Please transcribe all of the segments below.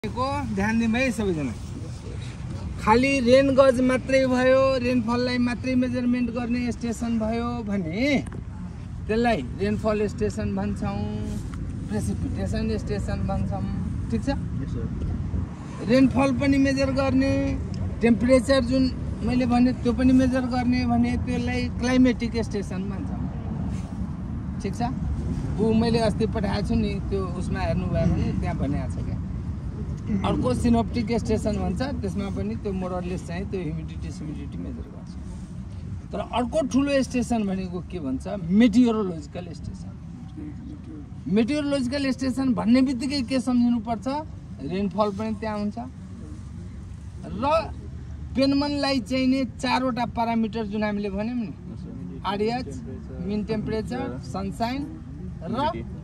को ध्यान दिउँ है सबैजना। खाली रेन गज मात्रै भयो, रेनफललाई मात्रै मेजरमेन्ट गर्ने स्टेसन भयो भने त्यसलाई रेनफल स्टेसन भन्छौँ, प्रेसिपिटेसन स्टेसन भन्छौँ। ठीक छ? रेनफल पनि मेजर गर्ने, टेम्परेचर जुन मैले भने त्यो पनि मेजर गर्ने भने त्यसलाई क्लाइमेटिक स्टेसन भन्छौँ। ठीक छ? ऊ मैले अस्ति पठाएको छु नि, त्यो उसमा हेर्नुभयो भने त्यहाँ भनिएको छ क्या। अर्को सिनोप्टिक स्टेसन भन्छ, त्यसमा पनि त्यो मोरलेस चाहिँ त्यो ह्युमिडिटी मेजर गर्छ। तर अर्को ठुलो स्टेसन भनेको के भन्छ? मेटियोरोलोजिकल स्टेसन। मेटियोरोलोजिकल स्टेसन भन्ने बित्तिकै के सम्झिनुपर्छ? रेनफल पनि त्यहाँ हुन्छ र पेनमनलाई चाहिने चारवटा प्यारामिटर जुन हामीले भन्यौँ नि, आरएच, मिन टेम्परेचर, सनसाइन र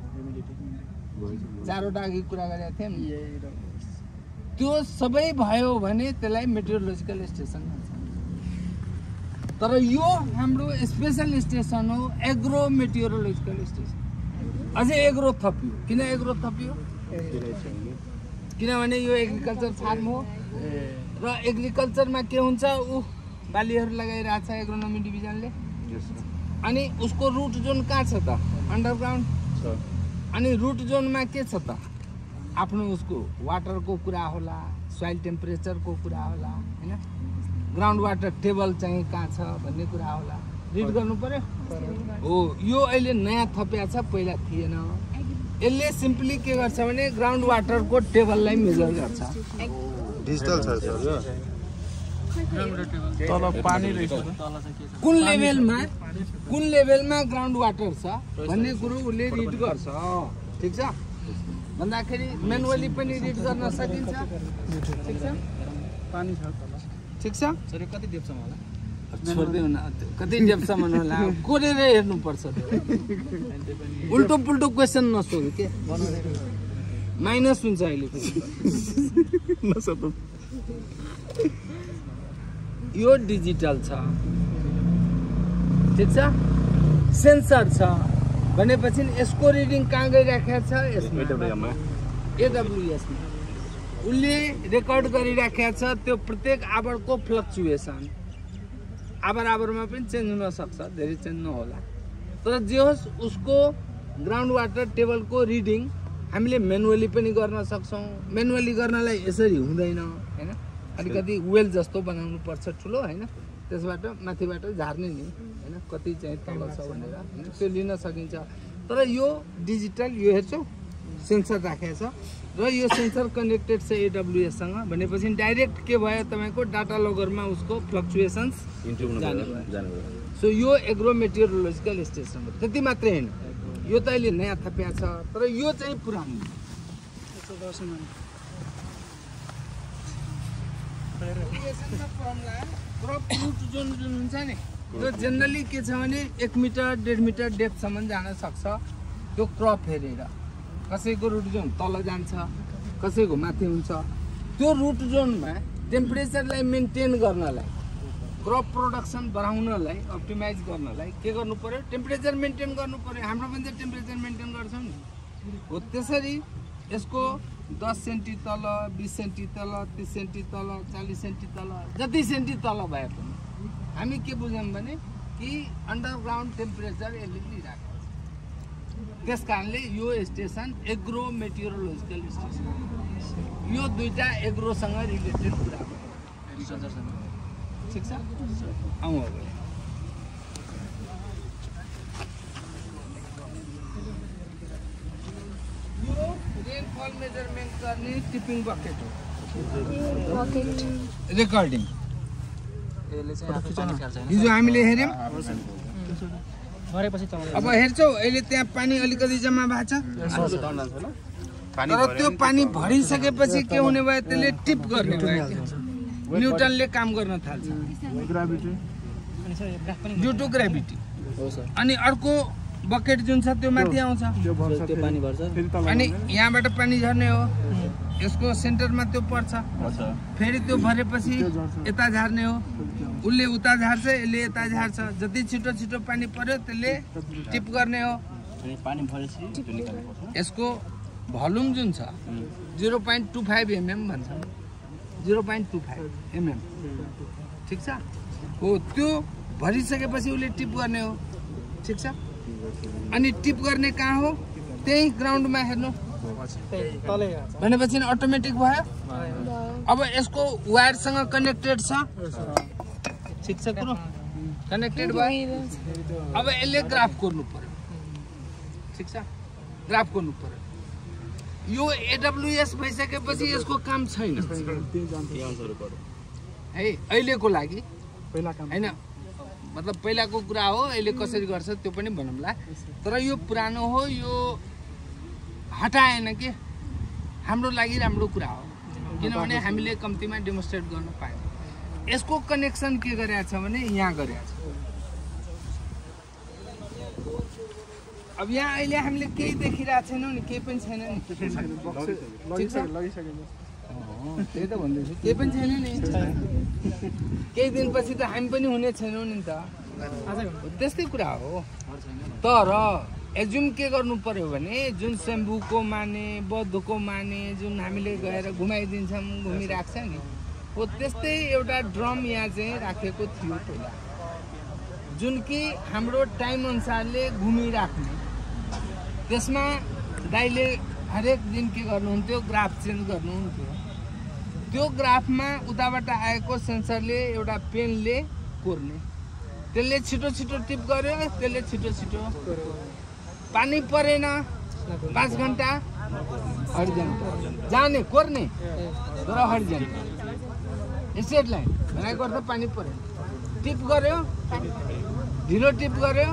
चारवटा अघि कुरा गरेका थियौँ नि, त्यो सबै भयो भने त्यसलाई मेटियोरोलोजिकल स्टेसन भन्छ। तर यो हाम्रो स्पेशल स्टेसन हो एग्रो मेटियोरोलोजिकल स्टेसन। अझै एग्रो थपियो। किन एग्रो थपियो? किनभने यो एग्रिकल्चर फार्म हो र एग्रिकल्चरमा के हुन्छ, ऊ बालीहरू लगाइरहेको छ एग्रोनोमी डिभिजनले, अनि उसको रुट जोन कहाँ छ त? अन्डरग्राउन्ड। अनि रुट जोनमा के छ त? आफ्नो उसको वाटरको कुरा होला, सोइल टेम्परेचरको कुरा होला, हैन? ग्राउन्ड वाटर टेबल चाहिँ कहाँ छ भन्ने कुरा होला। रिड गर्नु पर्यो हो। यो अहिले नयाँ थपिया छ, पहिला थिएन। यसले सिम्पली के गर्छ भने ग्राउन्ड वाटरको टेबललाई मेजर गर्छ। डिजिटल छ सर यो। तल पानी रहेछ, कुन लेभलमा ग्राउन्ड वाटर छ भन्ने कुरो उसले रिड गर्छ। ठीक छ? भन्दाखेरि म्यानुअली पनि रिड गर्न सकिन्छ। ठीक छ? पानी छ तल। ठीक छ? सर कति डेप्थसम्म होला? छोड्दिउँ न, कति डेप्थसम्म होला कोरेर हेर्नुपर्छ। उल्टो पुल्टो क्वेसन नसोध्नु के, माइनस हुन्छ अहिले। यो डिजिटल छ। ठिक छ? सेन्सर छ भनेपछि यसको रिडिङ कहाँ गइराखेको छ? एडब्ल्युएसमा उसले रेकर्ड गरिराखेको छ त्यो प्रत्येक आवरको फ्लक्चुएसन। आवरमा पनि चेन्ज हुन सक्छ, धेरै चेन्ज नहोला। तर जे होस् उसको ग्राउन्ड वाटर टेबलको रिडिङ हामीले म्यानुअली पनि गर्न सक्छौँ। म्यानुअली गर्नलाई यसरी हुँदैन, हैन? अलिकति वेल जस्तो बनाउनु पर्छ ठुलो, हैन? त्यसबाट माथिबाट झार्ने नि, हैन? कति चाहिँ तल छ भनेर त्यो लिन सकिन्छ। तर यो डिजिटल, यो हेर्छौ सेन्सर राखेको छ र यो सेन्सर कनेक्टेड छ एडब्ल्युएससँग भनेपछि डाइरेक्ट के भयो तपाईँको डाटा लगरमा उसको फ्लक्चुएसन्स जाने भयो। सो यो एग्रो मेटियोरोलोजिकल स्टेसन हो। त्यति मात्रै होइन, यो त अहिले नयाँ थपिया छ, तर यो चाहिँ पुरानो। क्रप रुट जोन जुन हुन्छ नि, त्यो जेनरली के छ भने 1 मिटर 1.5 मिटर डेप्थसम्म जान सक्छ। त्यो क्रप हेरेर कसैको रुट जोन तल जान्छ, कसैको माथि हुन्छ। त्यो रुट जोनमा टेम्परेचरलाई मेन्टेन गर्नलाई, क्रप प्रोडक्सन बढाउनलाई, अप्टिमाइज गर्नलाई के गर्नु पर्यो? टेम्परेचर मेन्टेन गर्नु पर्यो। हाम्रो पनि त टेम्परेचर मेन्टेन गर्छौँ नि। हो त्यसरी यसको 10 सेन्टी तल, 20 सेन्टी तल, 30 सेन्टी तल, 40 सेन्टी तल, जति सेन्टी तल भए पनि हामी के बुझ्यौँ भने कि अन्डरग्राउन्ड टेम्परेचर यसले लिइराखेको छ। त्यस कारणले यो स्टेसन एग्रो मेटियोरोलोजिकल स्टेसन। यो दुईटा एग्रोसँग रिलेटेड कुरा हो। ठिक छ? आउँ अब यो रेनफल मेजरमेन्ट गर्ने टिपिङ बकेट हो। रेकर्डिङ हिजो हामीले हेऱ्यौँ। अब हेर्छौ अहिले त्यहाँ पानी अलिकति जम्मा भएको छ, तर त्यो पानी भरिसकेपछि के हुने भयो? त्यसले टिप गर्ने भयो। न्युटनले काम गर्न थाल्छ ड्यु टु ग्राभिटी। अनि अर्को बकेट जुन छ त्यो माथि आउँछ, अनि यहाँबाट पानी झर्ने हो, यसको सेन्टरमा त्यो पर्छ, फेरि त्यो भरेपछि यता झार्ने हो, उसले उता झार्छ, यसले यता झार्छ। जति छिटो छिटो पानी पर्यो त्यसले टिप गर्ने हो। यसको भल्युम जुन छ 0.25 mm भन्छ 0.25 mm ठिक छ हो त्यो भरिसकेपछि उसले टिप गर्ने हो ठिक छ अनि टिप गर्ने कहाँ हो त्यही ग्राउन्डमा हेर्नु भनेपछि अटोमेटिक भयो अब यसको वायरसँग कनेक्टेड छ ठिक छ कुरो कनेक्टेड भयो अब यसले ग्राफ कोर्नु पर्यो ठिक छ ग्राफ कोर्नु पर्यो यो AWS भइसकेपछि यसको काम छैन है अहिलेको लागि हैन मतलब पहिलाको कुरा हो अहिले कसरी गर्छ त्यो पनि भनौँला तर यो पुरानो हो यो हटाएन के हाम्रो लागि राम्रो कुरा हो किनभने हामीले कम्तीमा डेमोन्स्ट्रेट गर्न पायौँ यसको कनेक्सन के गरेको छ भने यहाँ गरेको छ अब यहाँ अहिले हामीले केही देखिरहेको छैनौँ नि केही पनि छैन नि त्यही त भन्दैछु केही पनि छैन नि केही दिनपछि त हामी पनि हुने छैनौँ नि त त्यस्तै कुरा हो तर एज्युम के गर्नु पर्यो भने जुन शम्भुको माने बौद्धको माने जुन हामीले गएर घुमाइदिन्छौँ घुमिराख्छ नि हो त्यस्तै एउटा ड्रम यहाँ चाहिँ राखेको थियो पहिला जुन कि हाम्रो टाइम अनुसारले घुमिराख्ने त्यसमा दाइले हरेक दिन के गर्नुहुन्थ्यो ग्राफ चेन्ज गर्नुहुन्थ्यो त्यो ग्राफमा उताबाट आएको सेन्सरले एउटा पेनले कोर्ने त्यसले छिटो छिटो टिप गर्यो त्यसले छिटो छिटो पानी परेन 5 घन्टा हड्जन जाने कोर्ने तर हड्जन स्ट्रेट लाइन बनाइ गर्दा पानी परेन टिप गर्यो ढिलो टिप गर्यो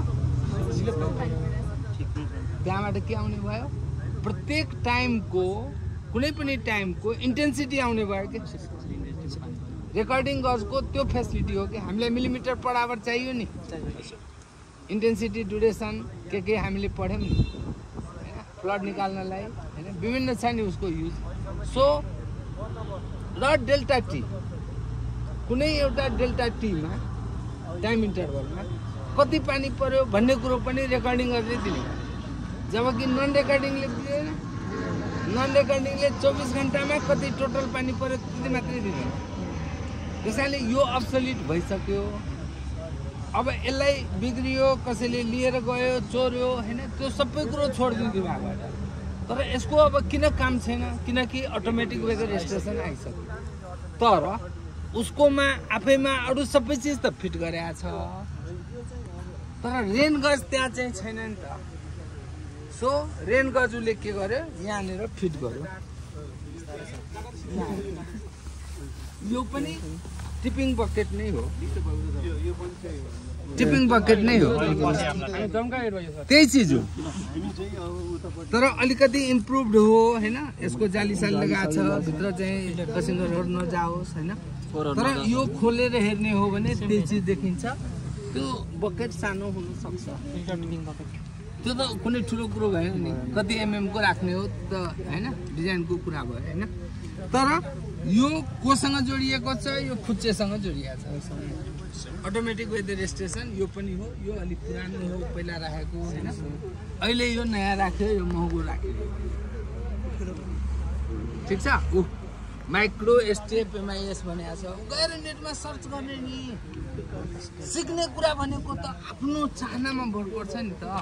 त्यहाँबाट के आउने भयो प्रत्येक टाइमको कुनै पनि टाइमको इन्टेन्सिटी आउने भयो के रेकर्डिङ गजको त्यो फेसिलिटी हो कि हामीलाई मिलिमिटर पर आवर चाहियो नि इन्टेन्सिटी ड्युरेसन के हामीले पढ्यौँ नि हैन प्लट निकाल्नलाई हैन विभिन्न छ नि उसको युज सो र डेल्टा टी कुनै एउटा डेल्टा टीमा टाइम इन्टरभलमा कति पानी पर्यो भन्ने कुरो पनि रेकर्डिङ गरेर दिने जबकि नन रेकर्डिङले दिँदैन नन रेकर्डिङले 24 घण्टामा कति टोटल पानी पर्यो त्यति मात्रै दिने त्यसैले यो अब्सोल्युट भइसक्यो अब यसलाई बिग्रियो कसैले लिएर गयो चोर्यो हैन त्यो सबै कुरो छोडिदिनु भएको तर यसको अब किन काम छैन किनकि अटोमेटिक वेदर स्टेसन आइसक्यो तर उसकोमा आफैमा अरु सबै चीज त फिट गरेको छ तर रेन गज त्यहाँ चाहिँ छैन नि त सो रेन गजले के गर्यो यहाँनिर फिट गर्यो यो पनि टिपिङ बकेट नै हो टिपिङ बकेट नै हो त्यही चीज हो तर अलिकति इम्प्रुभड हो हैन यसको जाली साल लगाएको छ भित्र चाहिँ पेसेन्जरहरु नजाओस् हैन तर यो खोलेर हेर्ने हो भने त्यही चीज देखिन्छ त्यो बकेट सानो हुन सक्छ त्यो त कुनै ठुलो कुरो भएन नि कति एमएम को राख्ने हो त हैन डिजाइनको कुरा भयो हैन तर यो कोसँग जोडिएको छ यो फुच्चेसँग जोडिएको छ अटोमेटिक वेदर स्टेसन यो पनि हो यो अलि पुरानो हो पहिला राखेको हैन अहिले यो नयाँ राख्यो यो महँगो राख्यो ठीक छ माइक्रो स्टेप एमआईएस भनेको छ गएर नेटमा सर्च गर्ने नि सिक्ने कुरा भनेको त आफ्नो चाहनामा भर पर्छ नि त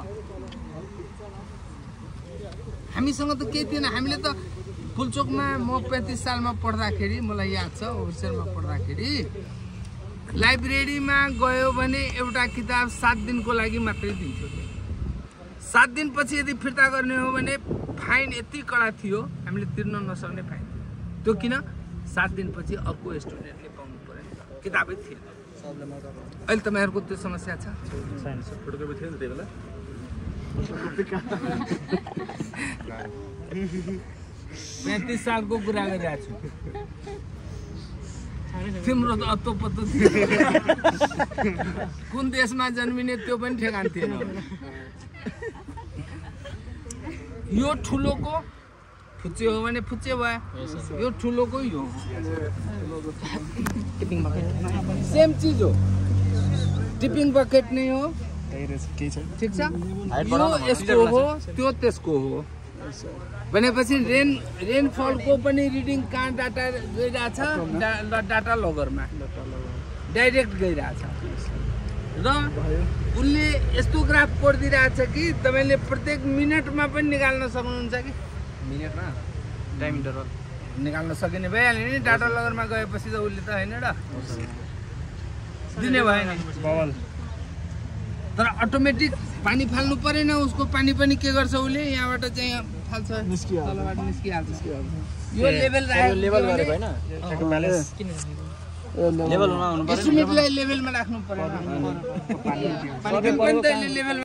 हामीसँग त केही थिएन हामीले त फुलचोकमा म 35 सालमा पढ्दाखेरि मलाई याद छ ओभरसेयरमा पढ्दाखेरि लाइब्रेरीमा गयो भने एउटा किताब 7 दिनको लागि मात्रै दिन्थ्यो 7 दिनपछि यदि फिर्ता गर्ने हो भने फाइन यति कडा थियो हामीले तिर्न नसक्ने फाइन त्यो किन 7 दिनपछि अर्को स्टुडेन्टले पाउनु पर्यो किताबै थिएन अहिले तपाईहरुको त्यो समस्या छ फोटोकपी थिएन त्यही बेला 35 सालको कुरा गरिरहेको छु तिम्रो त अत्तो पत्तो थियो कुन देशमा जन्मिने त्यो पनि ठेगान थिएन यो ठुलोको फुच्चे हो भने फुच्चे भयो यो ठुलोको यो टिपिङ बकेट सेम चीज हो टिपिङ बकेट नै हो ठीक छ यो यसको हो त्यो त्यसको हो भनेपछि रेनफलको पनि रिडिङ कहाँ डाटा गइरहेछ डाटा लगरमा डाइरेक्ट गइरहेछ र उसले यस्तो ग्राफ कोडिदिरहेछ कि तपाईँले प्रत्येक मिनटमा पनि निकाल्न सक्नुहुन्छ कि मिनेटमा टाइम इन्टरभल निकाल्न सकिने भइहाल्यो नि डाटा लगरमा गएपछि त उसले त होइन र दिने भएन बबल तर अटोमेटिक पानी फाल्नु परेन उसको पानी पनि के गर्छ उसले यहाँबाट चाहिँ फाल्छ तलबाट निस्किहाल्छ यो लेभल राख्यो लेभल गरे हैन ठ्याक्क ब्यालेन्स लेभलमा हुनु पर्यो एस्टिमेटलाई लेभलमा राख्नु परेन पानी पनि त लेभल